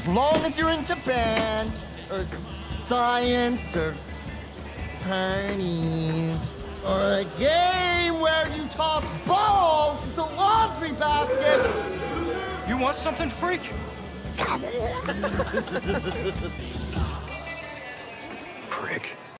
long as you're into band, or science, or parties, or a game where you toss balls into laundry baskets. You want something, freak? Prick.